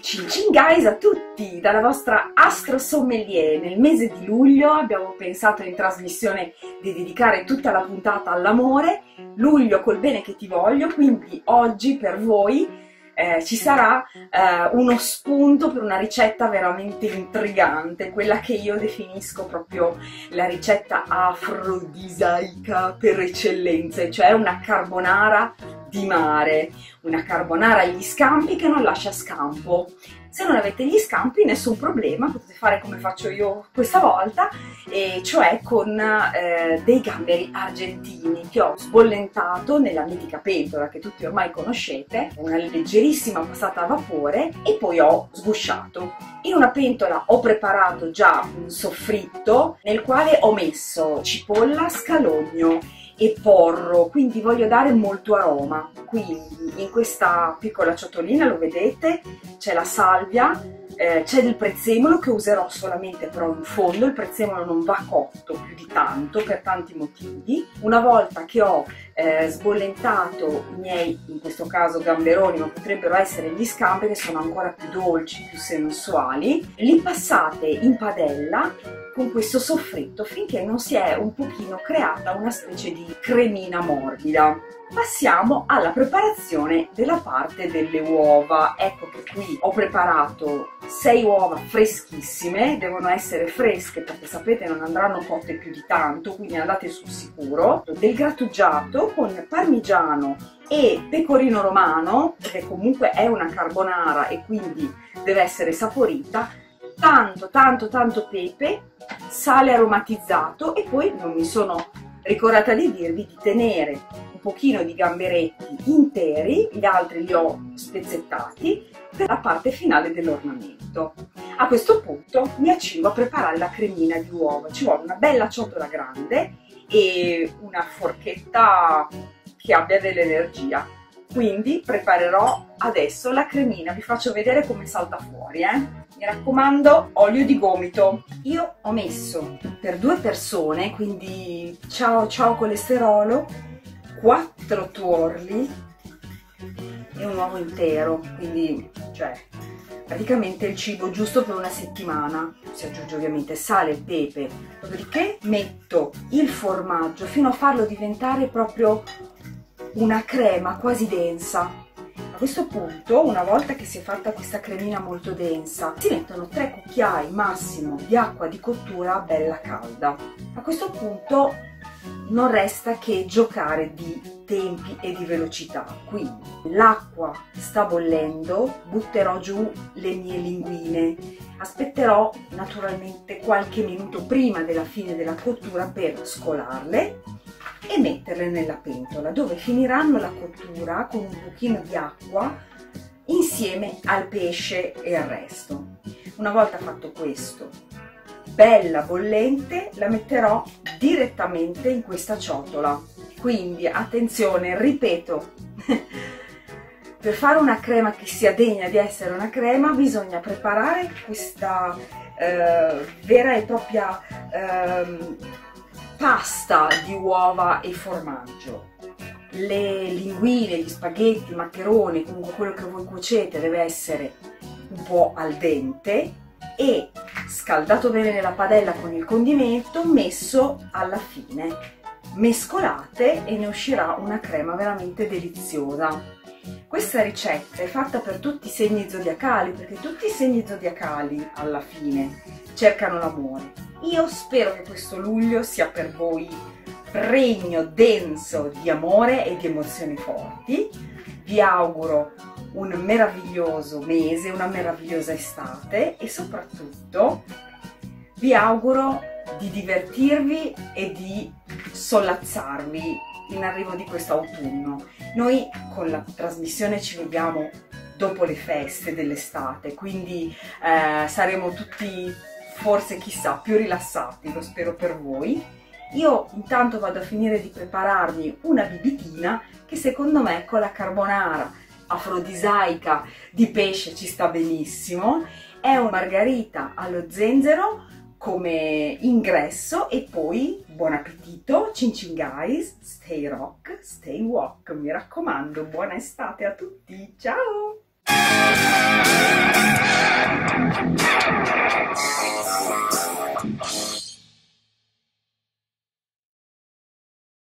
Cin cin guys a tutti, dalla vostra Astro Sommelier. Nel mese di luglio abbiamo pensato in trasmissione di dedicare tutta la puntata all'amore, luglio col bene che ti voglio, quindi oggi per voi ci sarà uno spunto per una ricetta veramente intrigante, quella che io definisco proprio la ricetta afrodisaica per eccellenza, cioè una carbonara di mare, una carbonara agli scampi che non lascia scampo. Se non avete gli scampi nessun problema, potete fare come faccio io questa volta, e cioè con dei gamberi argentini che ho sbollentato nella mitica pentola che tutti ormai conoscete, una leggerissima passata a vapore, e poi ho sgusciato. In una pentola ho preparato già un soffritto nel quale ho messo cipolla, scalogno e porro, quindi voglio dare molto aroma. Quindi in questa piccola ciotolina, lo vedete, c'è la salvia, c'è del prezzemolo che userò solamente però in fondo. Il prezzemolo non va cotto più di tanto per tanti motivi. Una volta che ho sbollentato i miei, in questo caso gamberoni, ma potrebbero essere gli scampi che sono ancora più dolci, più sensuali, li passate in padella con questo soffritto finché non si è un pochino creata una specie di cremina morbida. Passiamo alla preparazione della parte delle uova. Ecco che qui ho preparato 6 uova freschissime, devono essere fresche perché sapete non andranno cotte più di tanto, quindi andate sul sicuro. Del grattugiato con parmigiano e pecorino romano, perché comunque è una carbonara e quindi deve essere saporita, tanto pepe, sale aromatizzato, e poi non mi sono ricordata di dirvi di tenere un pochino di gamberetti interi, gli altri li ho spezzettati per la parte finale dell'ornamento. A questo punto mi accingo a preparare la cremina di uova. Ci vuole una bella ciotola grande e una forchetta che abbia dell'energia. Quindi preparerò adesso la cremina, vi faccio vedere come salta fuori, Mi raccomando, olio di gomito. Io ho messo per 2 persone, quindi ciao colesterolo, 4 tuorli e un uovo intero, quindi cioè praticamente il cibo giusto per una settimana. Si aggiunge ovviamente sale e pepe, dopodiché metto il formaggio fino a farlo diventare proprio una crema quasi densa. A questo punto, una volta che si è fatta questa cremina molto densa, si mettono 3 cucchiai massimo di acqua di cottura bella calda. A questo punto non resta che giocare di tempi e di velocità. Quindi l'acqua sta bollendo, butterò giù le mie linguine, aspetterò naturalmente qualche minuto prima della fine della cottura per scolarle e metterle nella pentola, dove finiranno la cottura con un pochino di acqua insieme al pesce e il resto. Una volta fatto questo, bella bollente, la metterò direttamente in questa ciotola. Quindi attenzione, ripeto, per fare una crema che sia degna di essere una crema bisogna preparare questa vera e propria pasta di uova e formaggio. Le linguine, gli spaghetti, i maccheroni, comunque quello che voi cuocete deve essere un po' al dente e scaldato bene nella padella con il condimento, messo alla fine. Mescolate e ne uscirà una crema veramente deliziosa. Questa ricetta è fatta per tutti i segni zodiacali, perché tutti i segni zodiacali alla fine cercano l'amore. Io spero che questo luglio sia per voi pregno, denso di amore e di emozioni forti. Vi auguro un meraviglioso mese, una meravigliosa estate e soprattutto vi auguro di divertirvi e di sollazzarvi in arrivo di quest'autunno. Noi con la trasmissione ci vediamo dopo le feste dell'estate, quindi saremo tutti, forse chissà, più rilassati, lo spero per voi. Io intanto vado a finire di prepararmi una bibitina che secondo me con la carbonara afrodisaica di pesce ci sta benissimo. È un margarita allo zenzero come ingresso e poi buon appetito, cin cin guys, stay rock, stay wok, mi raccomando, buona estate a tutti, ciao!